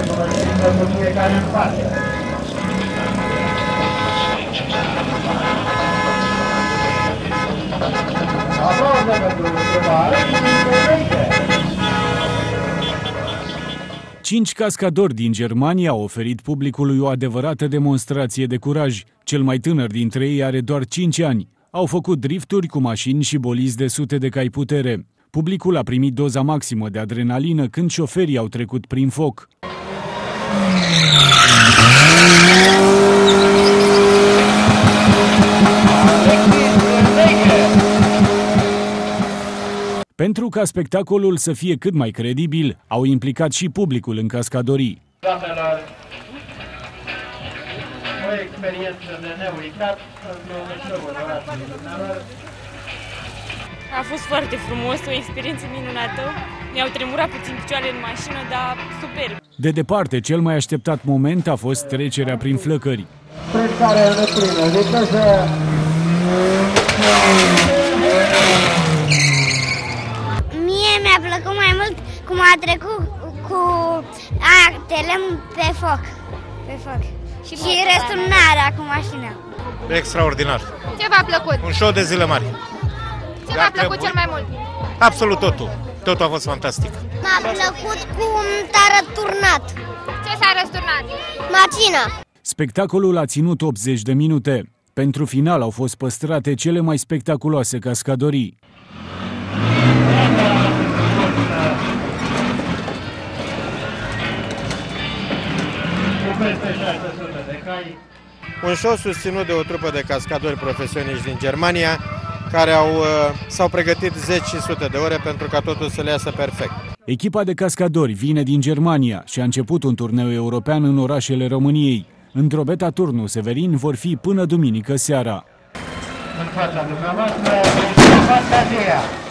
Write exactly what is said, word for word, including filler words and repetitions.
cu fiecare în parte. Aplauze pentru întrebare și înainte. Cinci cascadori din Germania au oferit publicului o adevărată demonstrație de curaj. Cel mai tânăr dintre ei are doar cinci ani. Au făcut drifturi cu mașini și bolizi de sute de cai putere. Publicul a primit doza maximă de adrenalină când șoferii au trecut prin foc. Pentru ca spectacolul să fie cât mai credibil, au implicat și publicul în cascadorii. Doamnelor, o experiență de neuitat pentru show-ul orației. A fost foarte frumos, o experiență minunată. Mi-au tremurat puțin picioarele în mașină, dar superb. De departe, cel mai așteptat moment a fost trecerea prin flăcări. Prin care ne plină, viteză... Mie mi-a plăcut mai mult cum a trecut cu actele pe foc. Pe foc. Și, și răsturnarea cu mașina. Extraordinar. Ce v-a plăcut? Un show de zile mari. Ce v-a plăcut cel mai mult? Absolut totul. Totul a fost fantastic. M-a plăcut cum s-a răsturnat. Ce s-a răsturnat? Mașina. Spectacolul a ținut optzeci de minute. Pentru final au fost păstrate cele mai spectaculoase cascadorii. Un show susținut de o trupă de cascadori profesioniști din Germania, care au, s-au pregătit zeci și sute de ore pentru ca totul să le iasă perfect. Echipa de cascadori vine din Germania și a început un turneu european în orașele României. În Drobeta Turnu Severin vor fi până duminică seara. În fața dumneavoastră, Fantasia.